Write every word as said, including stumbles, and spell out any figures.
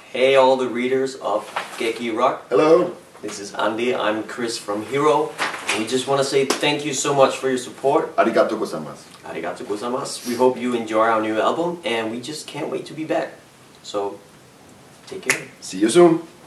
Hey all the readers of Geki Rock. Hello. This is Andy. I'm Chris from H E R O. We just want to say thank you so much for your support. Arigatou gozaimasu. Arigatou gozaimasu. We hope you enjoy our new album and we just can't wait to be back. So, take care. See you soon.